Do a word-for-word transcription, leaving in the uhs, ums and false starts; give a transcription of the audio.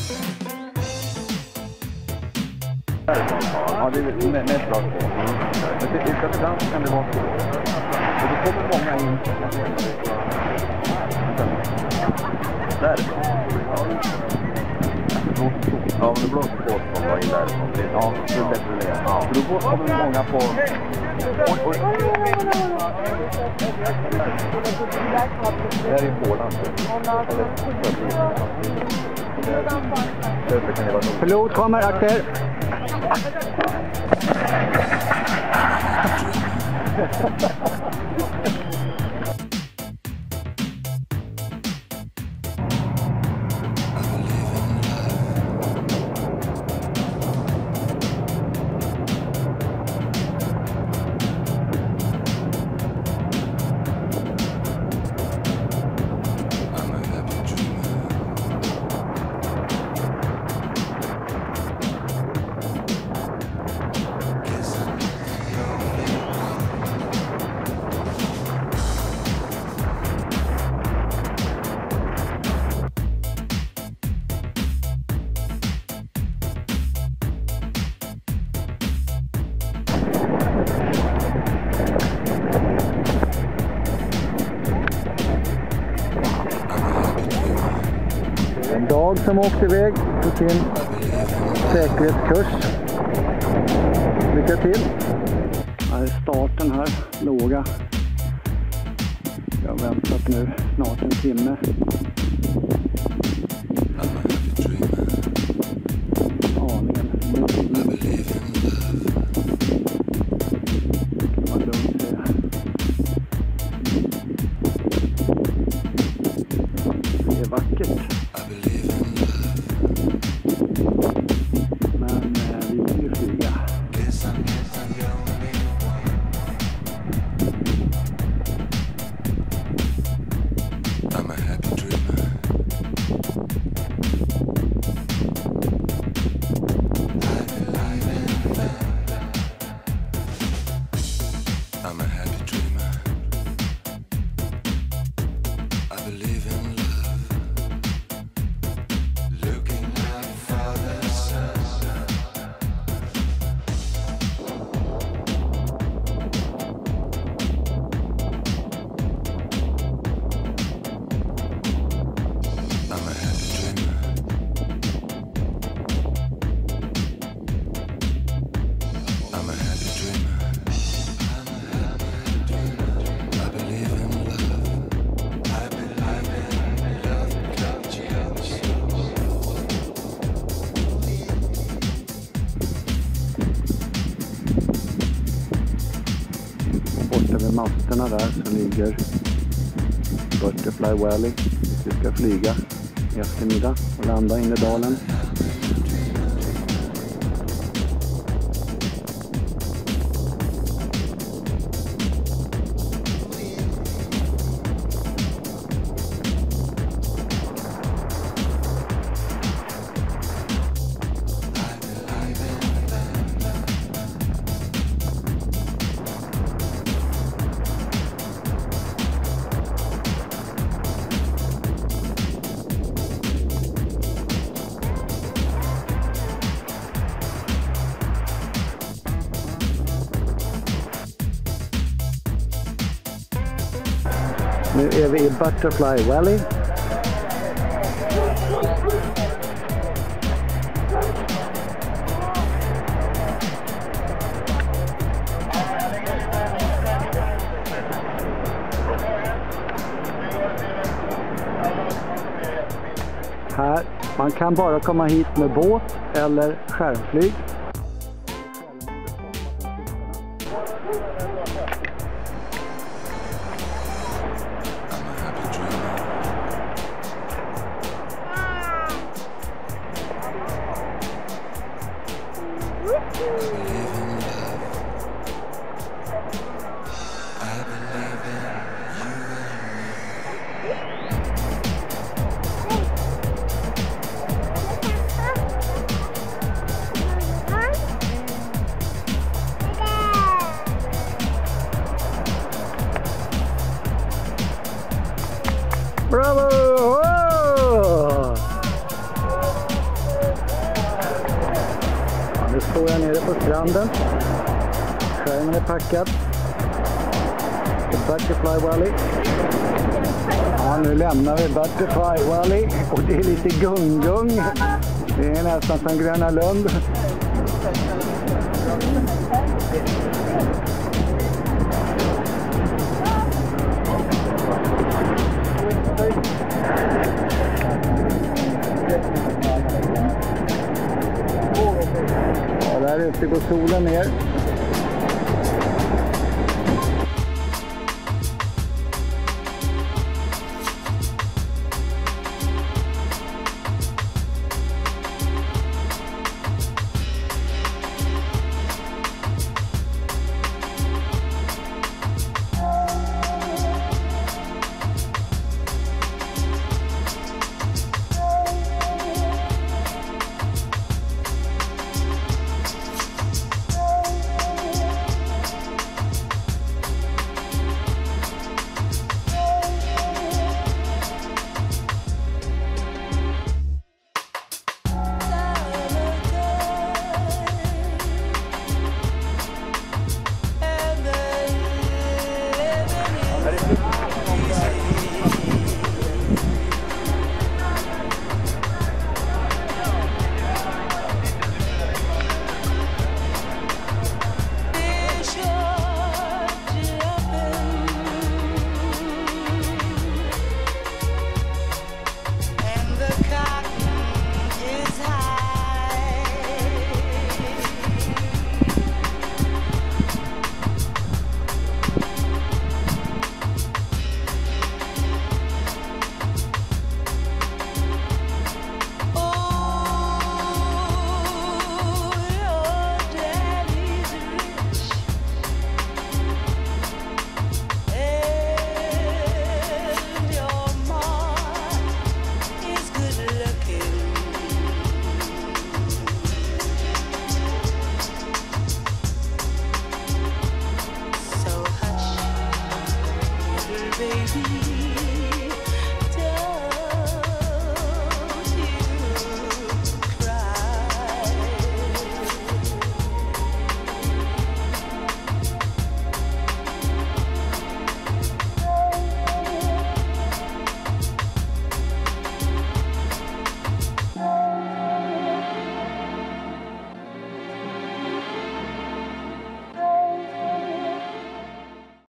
Ja, det är med, med ett bra på. Men det, ibland kan det vara så. Och då kommer många in. Där. Ja, men det blåser på som var in därifrån. Ja, det är bättre det. Ja, för då kommer många på... Oj, oj. Det här är Polen. Pilot kommer, akter. En dag som åkte iväg på sin säkerhetskurs. Lycka till! Här är starten här, låga. Jag har väntat nu snart en timme. Aningen. Vad lugnt det är. Det är vackert. Men eh, vi vill ju flyga. I'm a happy dreamer. I'm a happy dreamer. I believe in love. Looking like Father Son. I'm a happy dreamer. I'm a happy dreamer. I believe in love. I believe in love. Borta vid masterna där så ligger Butterfly Valley. Vi ska flyga i eftermiddag och landa in i dalen. Nu är vi i Butterfly Valley. Här, man kan bara komma hit med båt eller skärmflyg. Bravo! Oh! står jag nere på stranden. Skärmen är packad. The Butterfly Valley. Ja, nu lämnar vi Butterfly Valley och det är lite gung-gung. Det är nästan som Gröna Lund. Ja, där ute går solen ner. Baby